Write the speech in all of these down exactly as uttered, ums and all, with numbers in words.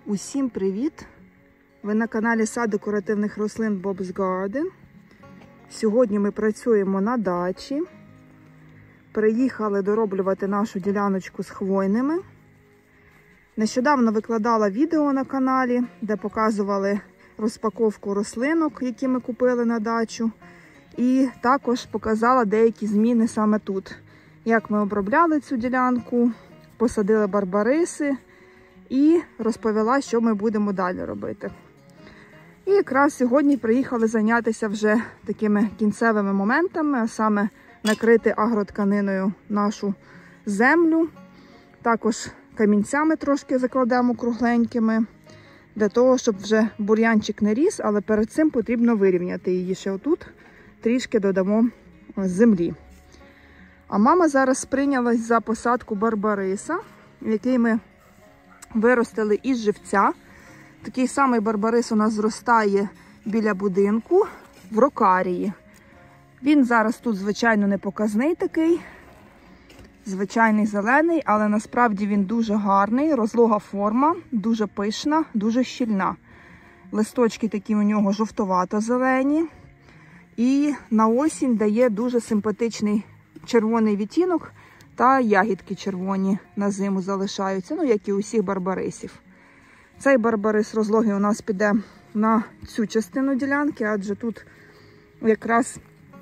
Усім привіт! Ви на каналі Сад декоративних рослин Bob's Garden. Сьогодні ми працюємо на дачі. Приїхали дороблювати нашу діляночку з хвойними. Нещодавно викладала відео на каналі, де показували розпаковку рослинок, які ми купили на дачу. І також показала деякі зміни саме тут. Як ми обробляли цю ділянку, посадили барбариси і розповіла, що ми будемо далі робити. І якраз сьогодні приїхали зайнятися вже такими кінцевими моментами, а саме накрити агротканиною нашу землю. Також камінцями трошки закладемо кругленькими, для того, щоб вже бур'янчик не ріс, але перед цим потрібно вирівняти її. Ще отут трішки додамо землі. А мама зараз прийнялась за посадку барбариса, який ми виростили із живця. Такий самий барбарис у нас зростає біля будинку в рокарії. Він зараз тут, звичайно, не показний такий, звичайний зелений, але насправді він дуже гарний, розлога форма, дуже пишна, дуже щільна. Листочки такі у нього жовтовато-зелені. І на осінь дає дуже симпатичний червоний відтінок, та ягідки червоні на зиму залишаються, ну як і у всіх барбарисів. Цей барбарис розлоги у нас піде на цю частину ділянки, адже тут якраз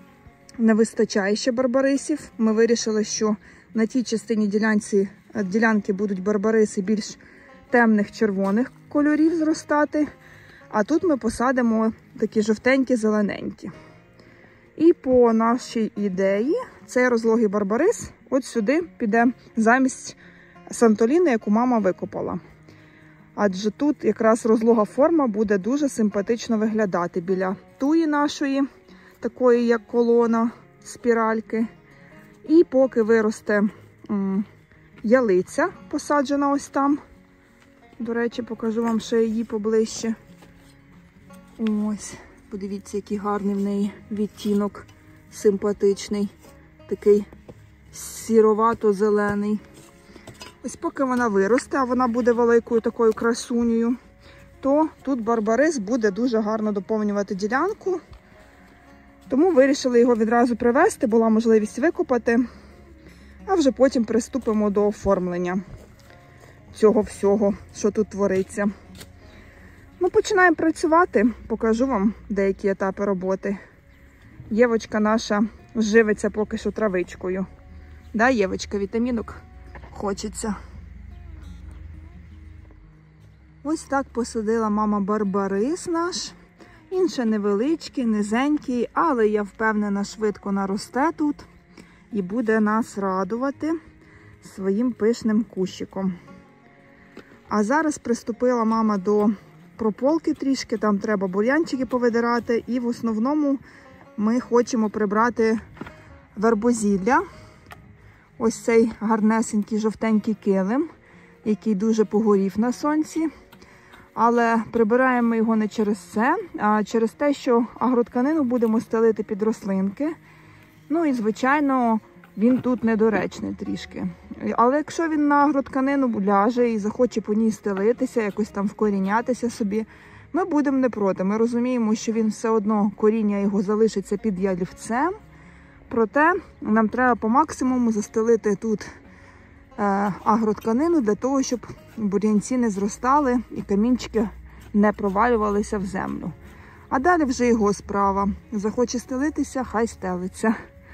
не вистачає ще барбарисів. Ми вирішили, що на тій частині ділянці, ділянки будуть барбариси більш темних червоних кольорів зростати, а тут ми посадимо такі жовтенькі, зелененькі. І по нашій ідеї цей розлогий барбарис от сюди піде замість сантоліни, яку мама викопала. Адже тут якраз розлога форма буде дуже симпатично виглядати біля туї нашої, такої як колона, спіральки. І поки виросте м, ялиця, посаджена ось там. До речі, покажу вам ще її поближче. Ось. Подивіться, який гарний в неї відтінок, симпатичний, такий сіровато-зелений. Ось поки вона виросте, а вона буде великою такою красунею, то тут барбарис буде дуже гарно доповнювати ділянку. Тому вирішили його відразу привезти, була можливість викопати, а вже потім приступимо до оформлення цього всього, що тут твориться. Ну, починаємо працювати, покажу вам деякі етапи роботи. Євочка наша живиться поки що травичкою. Да, Євочка, вітамінок хочеться. Ось так посадила мама барбарис наш. Він ще невеличкий, низенький, але я впевнена, швидко наросте тут і буде нас радувати своїм пишним кущиком. А зараз приступила мама до прополки трішки, там треба бур'янчики повидирати, і в основному ми хочемо прибрати вербозілля. Ось цей гарнесенький жовтенький килим, який дуже погорів на сонці. Але прибираємо його не через це, а через те, що агротканину будемо стелити під рослинки. Ну і, звичайно, він тут недоречний трішки. Але якщо він на агротканину ляже і захоче по ній стелитися, якось там вкорінятися собі, ми будемо не проти. Ми розуміємо, що він все одно, коріння його залишиться під ялівцем. Проте нам треба по максимуму застелити тут е, агротканину для того, щоб бур'янці не зростали і камінчики не провалювалися в землю. А далі вже його справа. Захоче стелитися, хай стелиться.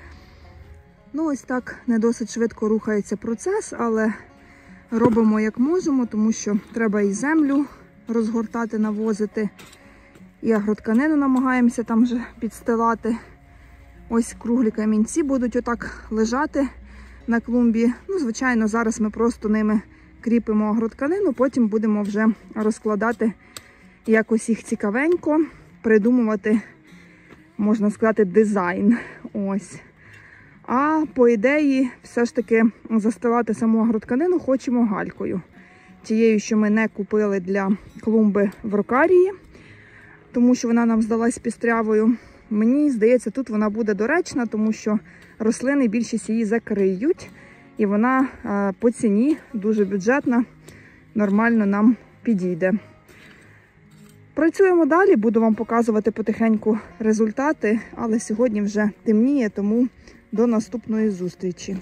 Ну, ось так не досить швидко рухається процес, але робимо як можемо, тому що треба і землю розгортати, навозити, і агротканину намагаємося там вже підстилати. Ось круглі камінці будуть отак лежати на клумбі. Ну, звичайно, зараз ми просто ними кріпимо агротканину, потім будемо вже розкладати якось їх цікавенько, придумувати, можна сказати, дизайн. Ось. А по ідеї, все ж таки застилати саму агротканину хочемо галькою. Тією, що ми не купили для клумби в рокарії, тому що вона нам здалась пістрявою. Мені здається, тут вона буде доречна, тому що рослини більшість її закриють. І вона по ціні дуже бюджетна, нормально нам підійде. Працюємо далі, буду вам показувати потихеньку результати, але сьогодні вже темніє, тому до наступної зустрічі.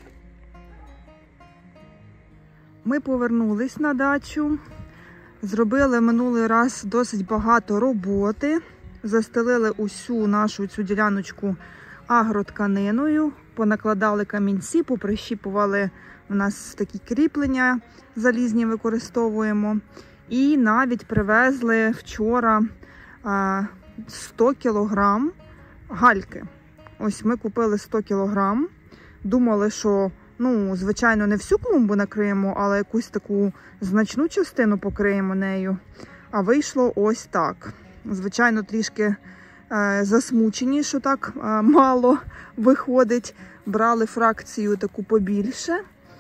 Ми повернулись на дачу, зробили минулий раз досить багато роботи, застелили усю нашу цю діляночку агротканиною, понакладали камінці, поприщіпували, у нас такі кріплення залізні використовуємо. І навіть привезли вчора сто кілограм гальки. Ось ми купили сто кілограм. Думали, що, ну, звичайно, не всю клумбу накриємо, але якусь таку значну частину покриємо нею. А вийшло ось так. Звичайно, трішки е, засмучені, що так е, мало виходить. Брали фракцію таку побільше.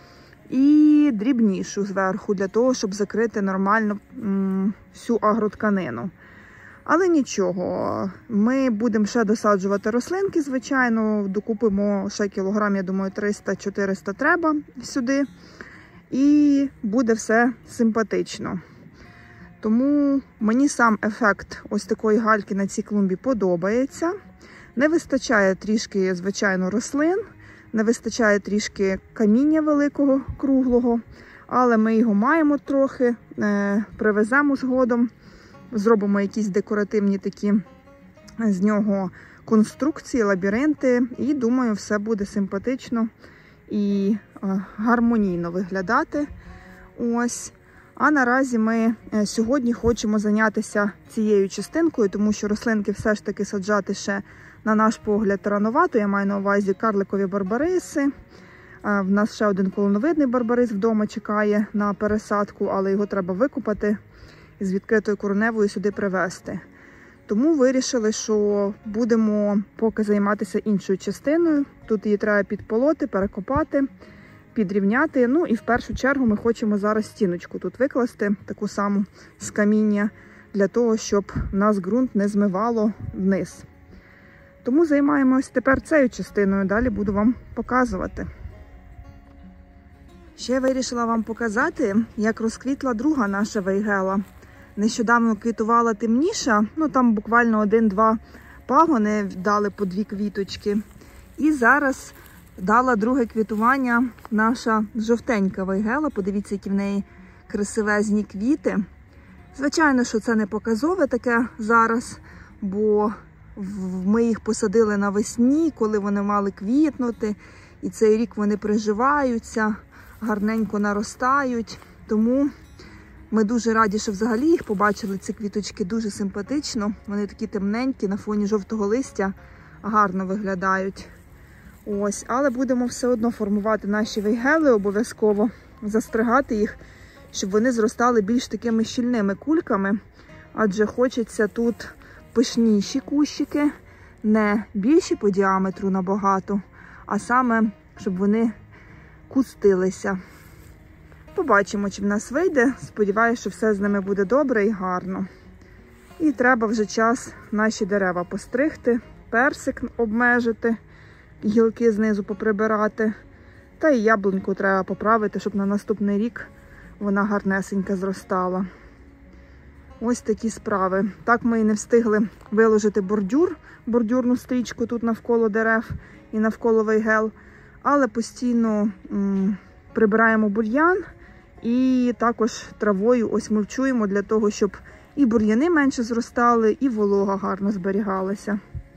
І дрібнішу зверху, для того, щоб закрити нормально м, всю агротканину. Але нічого, ми будемо ще досаджувати рослинки, звичайно, докупимо ще кілограм, я думаю, триста-чотириста треба сюди. І буде все симпатично. Тому мені сам ефект ось такої гальки на цій клумбі подобається. Не вистачає трішки, звичайно, рослин. Не вистачає трішки каміння великого, круглого, але ми його маємо трохи, е, привеземо згодом, зробимо якісь декоративні такі з нього конструкції, лабіринти, і думаю, все буде симпатично і е, гармонійно виглядати. Ось. А наразі ми сьогодні хочемо зайнятися цією частинкою, тому що рослинки все ж таки саджати ще, на наш погляд, рановато. Я маю на увазі карликові барбариси. В нас ще один колоновидний барбарис вдома чекає на пересадку, але його треба викопати і з відкритою кореневою сюди привезти. Тому вирішили, що будемо поки займатися іншою частиною. Тут її треба підполоти, перекопати, підрівняти. Ну і в першу чергу ми хочемо зараз стіночку тут викласти, таку саму з каміння, для того, щоб нас ґрунт не змивало вниз. Тому займаємось тепер цією частиною, далі буду вам показувати. Ще вирішила вам показати, як розквітла друга наша вейгела. Нещодавно квітувала темніша, ну там буквально один-два пагони дали по дві квіточки. І зараз дала друге квітування наша жовтенька вейгела. Подивіться, які в неї красивезні квіти. Звичайно, що це не показове таке зараз, бо ми їх посадили навесні, коли вони мали квітнути. І цей рік вони приживаються, гарненько наростають. Тому ми дуже раді, що взагалі їх побачили, ці квіточки, дуже симпатично. Вони такі темненькі, на фоні жовтого листя гарно виглядають. Ось, але будемо все одно формувати наші вейгели обов'язково, застригати їх, щоб вони зростали більш такими щільними кульками, адже хочеться тут пишніші кущики, не більші по діаметру набагато, а саме, щоб вони кустилися. Побачимо, чи в нас вийде. Сподіваюся, що все з ними буде добре і гарно. І треба вже час наші дерева постригти, персик обмежити, гілки знизу поприбирати. Та і яблуньку треба поправити, щоб на наступний рік вона гарнесенька зростала. Ось такі справи. Так ми і не встигли виложити бордюр, бордюрну стрічку тут навколо дерев і навколо вейгел. Але постійно м, прибираємо бур'ян і також травою ось мульчуємо для того, щоб і бур'яни менше зростали, і волога гарно зберігалася.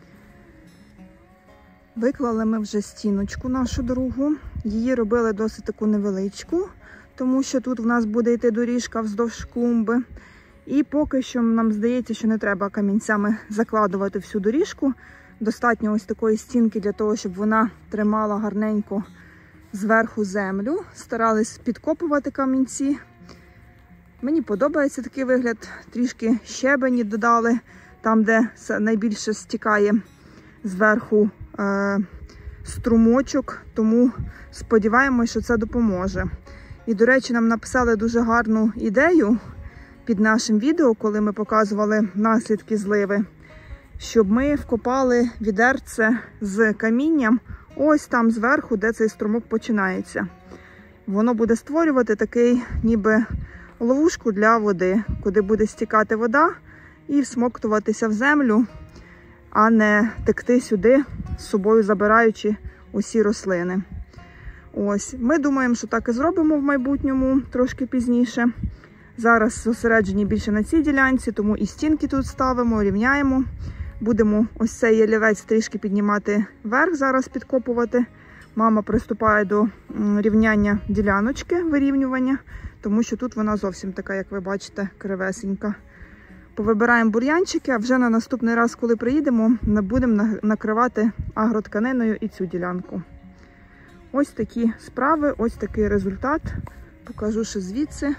Виклали ми вже стіночку нашу другу. Її робили досить таку невеличку, тому що тут в нас буде йти доріжка вздовж клумби. І поки що нам здається, що не треба камінцями закладувати всю доріжку. Достатньо ось такої стінки для того, щоб вона тримала гарненько зверху землю. Старались підкопувати камінці. Мені подобається такий вигляд. Трішки щебені додали, там, де найбільше стікає зверху е, струмочок. Тому сподіваємось, що це допоможе. І, до речі, нам написали дуже гарну ідею під нашим відео, коли ми показували наслідки зливи, щоб ми вкопали відерце з камінням ось там зверху, де цей струмок починається. Воно буде створювати такий ніби ловушку для води, куди буде стікати вода і всмоктуватися в землю, а не текти сюди, з собою забираючи усі рослини. Ось, ми думаємо, що так і зробимо в майбутньому, трошки пізніше. Зараз зосереджені більше на цій ділянці, тому і стінки тут ставимо, рівняємо. Будемо ось цей ялівець трішки піднімати вверх, зараз підкопувати. Мама приступає до рівняння діляночки, вирівнювання, тому що тут вона зовсім така, як ви бачите, кривесенька. Повибираємо бур'янчики, а вже на наступний раз, коли приїдемо, ми будемо накривати агротканиною і цю ділянку. Ось такі справи, ось такий результат. Покажу ще звідси.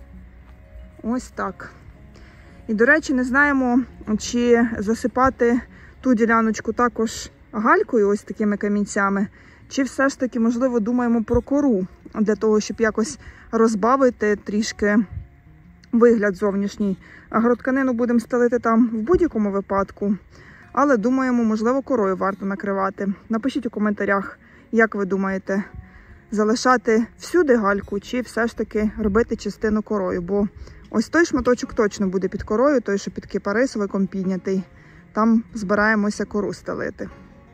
Ось так. І, до речі, не знаємо, чи засипати ту діляночку також галькою, ось такими камінцями, чи все ж таки, можливо, думаємо про кору, для того, щоб якось розбавити трішки вигляд зовнішній. Агротканину будемо стелити там в будь-якому випадку, але думаємо, можливо, корою варто накривати. Напишіть у коментарях, як ви думаєте, залишати всюди гальку, чи все ж таки робити частину корою, бо ось той шматочок точно буде під корою, той, що під кипарисовиком піднятий. Там збираємося кору стелити.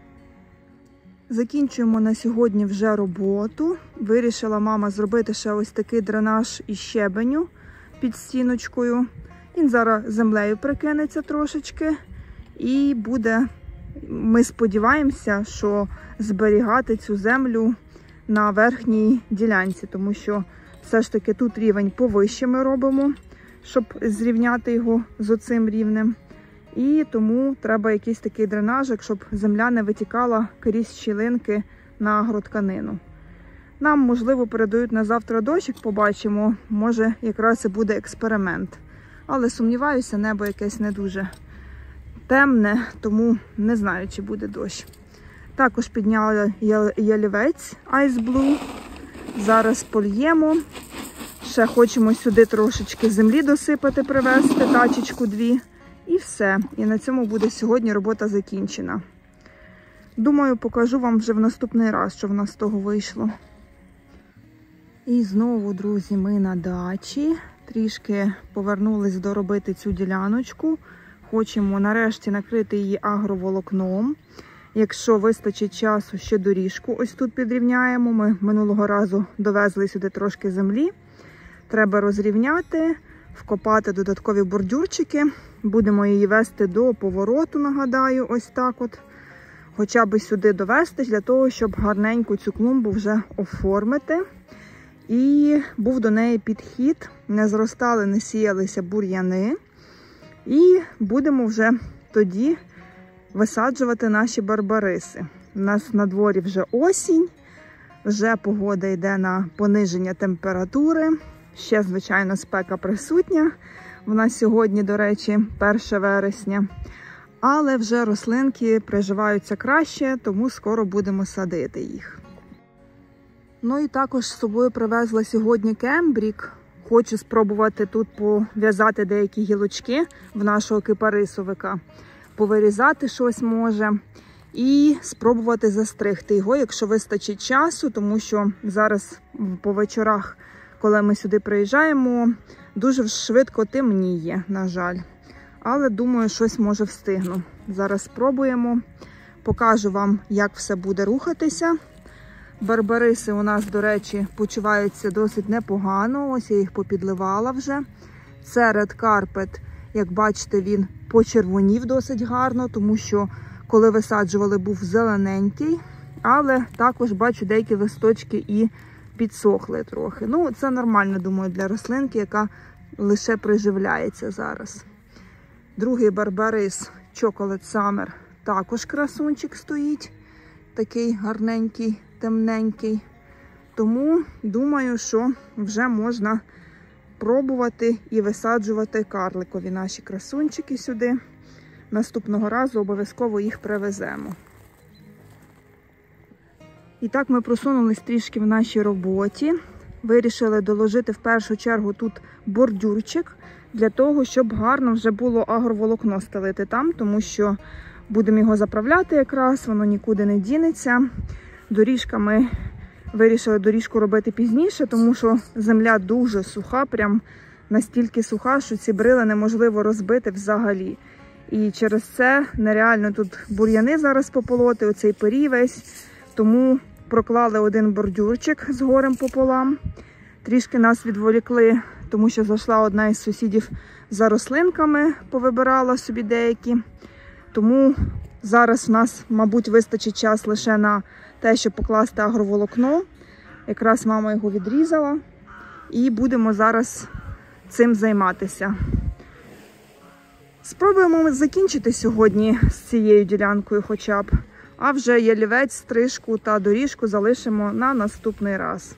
Закінчуємо на сьогодні вже роботу. Вирішила мама зробити ще ось такий дренаж із щебеню під стіночкою. Він зараз землею прикинеться трошечки. І буде, ми сподіваємося, що зберігати цю землю на верхній ділянці, тому що все ж таки тут рівень повище ми робимо, щоб зрівняти його з оцим рівнем. І тому треба якийсь такий дренажик, щоб земля не витікала крізь щілинки на агротканину. Нам, можливо, передають на завтра дощик, побачимо, може якраз і буде експеримент. Але сумніваюся, небо якесь не дуже темне, тому не знаю, чи буде дощ. Також підняли ялівець Ice Blue. Зараз польємо. Ще хочемо сюди трошечки землі досипати, привезти, тачечку дві. І все. І на цьому буде сьогодні робота закінчена. Думаю, покажу вам вже в наступний раз, що в нас з того вийшло. І знову, друзі, ми на дачі. Трішки повернулись доробити цю діляночку. Хочемо нарешті накрити її агроволокном. Якщо вистачить часу, ще доріжку ось тут підрівняємо. Ми минулого разу довезли сюди трошки землі. Треба розрівняти, вкопати додаткові бордюрчики. Будемо її вести до повороту, нагадаю, ось так от. Хоча б сюди довести, для того, щоб гарненько цю клумбу вже оформити. І був до неї підхід, не зростали, не сіялися бур'яни. І будемо вже тоді висаджувати наші барбариси. У нас на дворі вже осінь, вже погода йде на пониження температури. Ще, звичайно, спека присутня. У нас сьогодні, до речі, перше вересня. Але вже рослинки приживаються краще, тому скоро будемо садити їх. Ну і також з собою привезла сьогодні кембрік. Хочу спробувати тут пов'язати деякі гілочки в нашого кипарисовика. Повирізати щось може. І спробувати застригти його, якщо вистачить часу, тому що зараз по вечорах, коли ми сюди приїжджаємо, дуже швидко темніє, на жаль. Але думаю, щось може встигну. Зараз спробуємо. Покажу вам, як все буде рухатися. Барбариси у нас, до речі, почуваються досить непогано. Ось я їх попідливала вже. Це Red Carpet, як бачите, він почервонів досить гарно, тому що коли висаджували, був зелененький. Але також бачу, деякі листочки і підсохли трохи. Ну, це нормально, думаю, для рослинки, яка лише приживляється зараз. Другий барбарис Chocolate Summer, також красунчик стоїть. Такий гарненький, темненький. Тому думаю, що вже можна пробувати і висаджувати карликові наші красунчики сюди. Наступного разу обов'язково їх привеземо. І так ми просунулись трішки в нашій роботі. Вирішили доложити в першу чергу тут бордюрчик, для того, щоб гарно вже було агроволокно стелити там, тому що будемо його заправляти якраз, воно нікуди не дінеться. Доріжка ми вирішили доріжку робити пізніше, тому що земля дуже суха, прям настільки суха, що ці брила неможливо розбити взагалі. І через це нереально тут бур'яни зараз пополоти, оцей пирій весь. Тому проклали один бордюрчик з горем пополам. Трішки нас відволікли, тому що зайшла одна із сусідів за рослинками, повибирала собі деякі. Тому зараз в нас, мабуть, вистачить час лише на те, щоб покласти агроволокно. Якраз мама його відрізала. І будемо зараз цим займатися. Спробуємо закінчити сьогодні з цією ділянкою хоча б. А вже ялівець, стрижку та доріжку залишимо на наступний раз.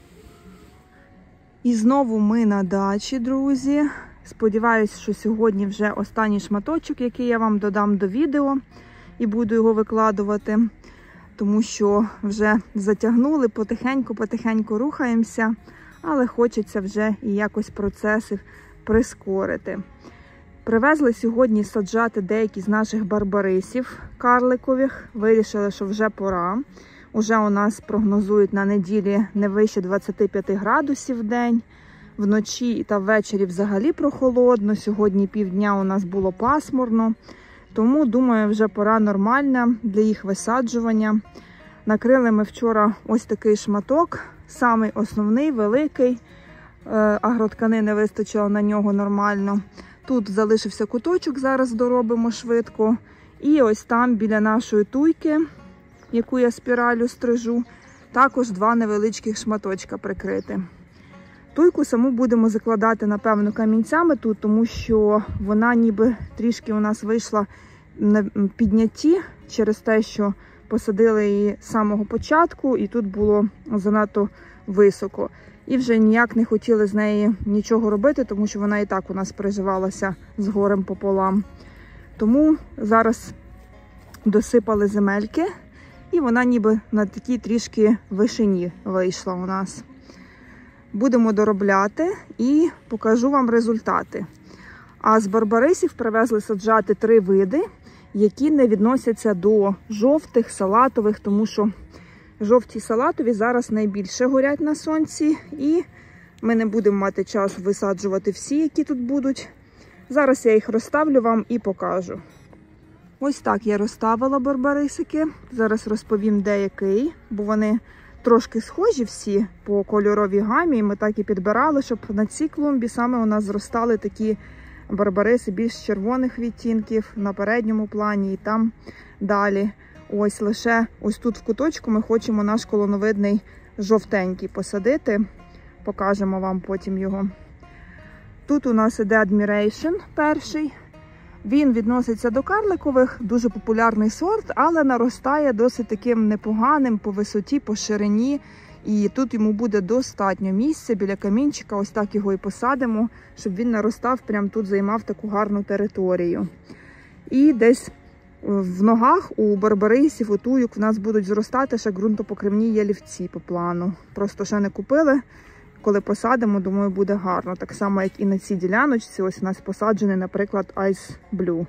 І знову ми на дачі, друзі. Сподіваюсь, що сьогодні вже останній шматочок, який я вам додам до відео. І буду його викладувати. Тому що вже затягнули, потихеньку-потихеньку рухаємося. Але хочеться вже і якось процеси прискорити. Привезли сьогодні саджати деякі з наших барбарисів карликових. Вирішили, що вже пора. Уже у нас прогнозують на неділі не вище двадцяти п'яти градусів в день. Вночі та ввечері взагалі прохолодно. Сьогодні півдня у нас було пасмурно. Тому, думаю, вже пора нормальна для їх висаджування. Накрили ми вчора ось такий шматок. Самий основний, великий. Агротканини вистачило на нього нормально. Тут залишився куточок, зараз доробимо швидко. І ось там, біля нашої туйки, яку я спіралю стрижу, також два невеличких шматочка прикрити. Туйку саму будемо закладати, напевно, камінцями тут, тому що вона ніби трішки у нас вийшла на піднятті через те, що посадили її з самого початку, і тут було занадто високо. І вже ніяк не хотіли з неї нічого робити, тому що вона і так у нас переживалася з горем пополам. Тому зараз досипали земельки, і вона ніби на такій трішки вишині вийшла у нас. Будемо доробляти і покажу вам результати. А з барбарисів привезли саджати три види, які не відносяться до жовтих, салатових, тому що жовті салатові зараз найбільше горять на сонці, і ми не будемо мати час висаджувати всі, які тут будуть. Зараз я їх розставлю вам і покажу. Ось так я розставила барбарисики. Зараз розповім деякий, бо вони трошки схожі всі по кольоровій гамі. Ми так і підбирали, щоб на цій клумбі саме у нас зростали такі барбариси більш червоних відтінків на передньому плані і там далі. Ось лише ось тут в куточку ми хочемо наш колоновидний жовтенький посадити. Покажемо вам потім його. Тут у нас іде Admiration перший. Він відноситься до карликових, дуже популярний сорт, але наростає досить таким непоганим по висоті, по ширині. І тут йому буде достатньо місця біля камінчика, ось так його і посадимо, щоб він наростав, прямо тут займав таку гарну територію. І десь в ногах у барбарисів, у туйок в нас будуть зростати ще ґрунтопокривні ялівці по плану. Просто ще не купили. Коли посадимо, думаю, буде гарно. Так само, як і на цій діляночці. Ось у нас посаджений, наприклад, Ice Blue.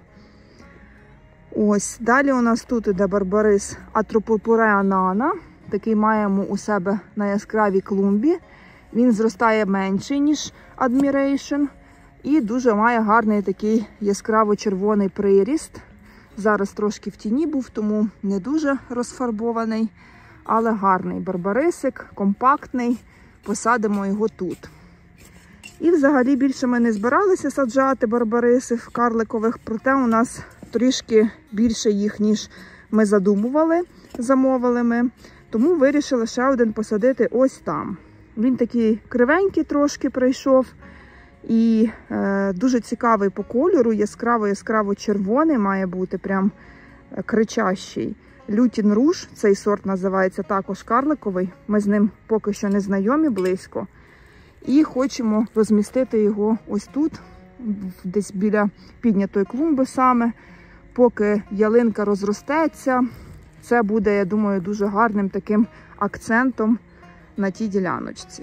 Ось. Далі у нас тут іде барбарис Atropurpurea nana. Такий маємо у себе на яскравій клумбі. Він зростає менший, ніж Admiration. І дуже має гарний такий яскраво-червоний приріст. Зараз трошки в тіні був, тому не дуже розфарбований. Але гарний барбарисик, компактний. Посадимо його тут. І взагалі більше ми не збиралися саджати барбарисів карликових, проте у нас трішки більше їх, ніж ми задумували, замовили ми. Тому вирішили ще один посадити ось там. Він такий кривенький трошки прийшов і е, дуже цікавий по кольору, яскраво-яскраво червоний має бути, прям кричащий. Лютін Руж, цей сорт називається також карликовий. Ми з ним поки що не знайомі близько. І хочемо розмістити його ось тут, десь біля піднятої клумби саме. Поки ялинка розростеться, це буде, я думаю, дуже гарним таким акцентом на тій діляночці.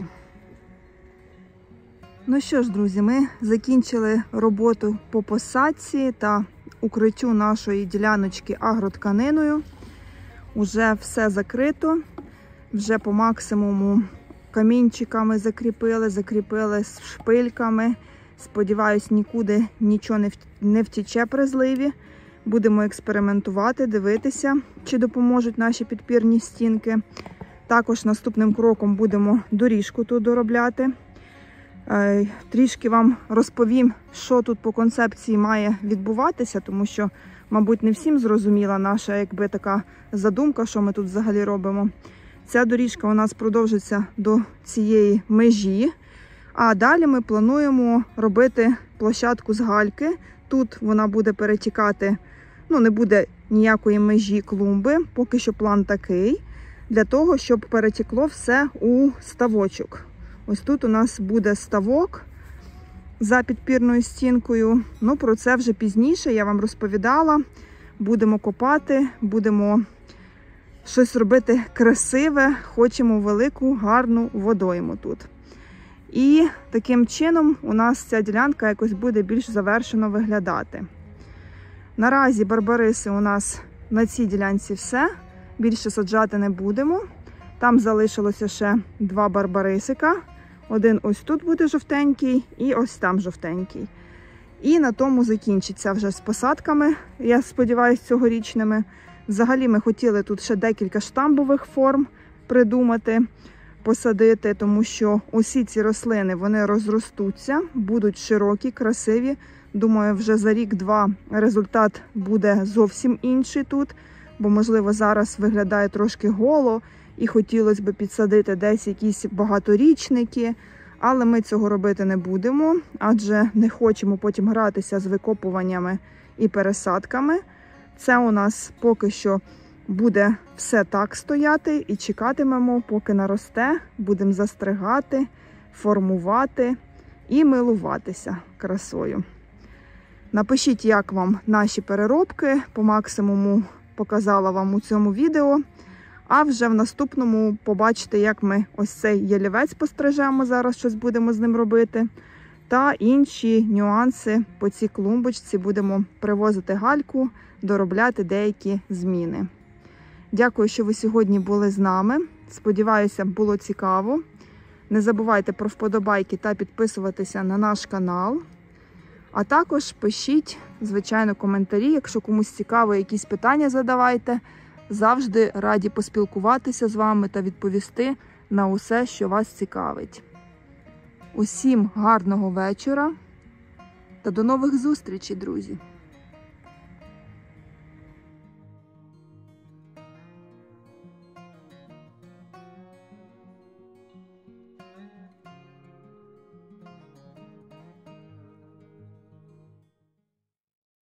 Ну що ж, друзі, ми закінчили роботу по посадці та укриттю нашої діляночки агротканиною. Уже все закрито, вже по максимуму камінчиками закріпили, закріпили з шпильками. Сподіваюсь, нікуди нічого не, в... не втіче при зливі. Будемо експериментувати, дивитися, чи допоможуть наші підпірні стінки. Також наступним кроком будемо доріжку тут доробляти. Е, трішки вам розповім, що тут по концепції має відбуватися, тому що, мабуть, не всім зрозуміла наша якби така задумка, що ми тут взагалі робимо. Ця доріжка у нас продовжиться до цієї межі, а далі ми плануємо робити площадку з гальки. Тут вона буде перетікати, ну не буде ніякої межі клумби, поки що план такий, для того, щоб перетекло все у ставочок. Ось тут у нас буде ставок за підпірною стінкою. Ну, про це вже пізніше я вам розповідала. Будемо копати, будемо щось робити красиве, хочемо велику, гарну водойму тут. І таким чином у нас ця ділянка якось буде більш завершено виглядати. Наразі барбариси у нас на цій ділянці все. Більше саджати не будемо. Там залишилося ще два барбарисика. Один ось тут буде жовтенький і ось там жовтенький. І на тому закінчиться вже з посадками, я сподіваюся, цьогорічними. Взагалі ми хотіли тут ще декілька штамбових форм придумати, посадити, тому що усі ці рослини, вони розростуться, будуть широкі, красиві. Думаю, вже за рік-два результат буде зовсім інший тут, бо, можливо, зараз виглядає трошки голо і хотілося б підсадити десь якісь багаторічники, але ми цього робити не будемо, адже не хочемо потім гратися з викопуваннями і пересадками. Це у нас поки що буде все так стояти і чекатимемо, поки наросте, будемо застригати, формувати і милуватися красою. Напишіть, як вам наші переробки, по максимуму показала вам у цьому відео. А вже в наступному побачите, як ми ось цей ялівець пострижемо, зараз щось будемо з ним робити. Та інші нюанси по цій клумбочці будемо привозити гальку, доробляти деякі зміни. Дякую, що ви сьогодні були з нами. Сподіваюся, було цікаво. Не забувайте про вподобайки та підписуватися на наш канал. А також пишіть, звичайно, коментарі, якщо комусь цікаво, якісь питання задавайте. Завжди раді поспілкуватися з вами та відповісти на усе, що вас цікавить. Усім гарного вечора та до нових зустрічей, друзі!